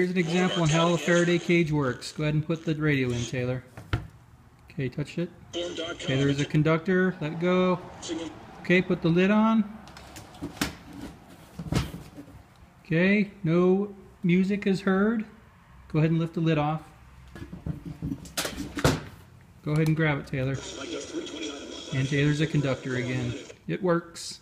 Here's an example on how a Faraday cage works. Go ahead and put the radio in, Taylor. Okay, touch it. Okay, there's a conductor. Let go. Okay, put the lid on. Okay, no music is heard. Go ahead and lift the lid off. Go ahead and grab it, Taylor. And Taylor's a conductor again. It works.